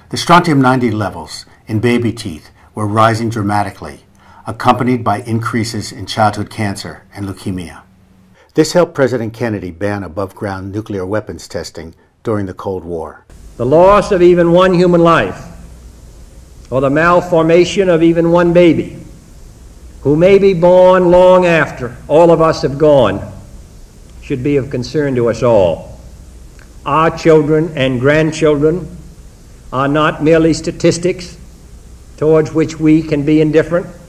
The strontium-90 levels in baby teeth were rising dramatically, accompanied by increases in childhood cancer and leukemia. This helped President Kennedy ban above-ground nuclear weapons testing during the Cold War. The loss of even one human life, or the malformation of even one baby, who may be born long after all of us have gone, should be of concern to us all. Our children and grandchildren are not merely statistics towards which we can be indifferent.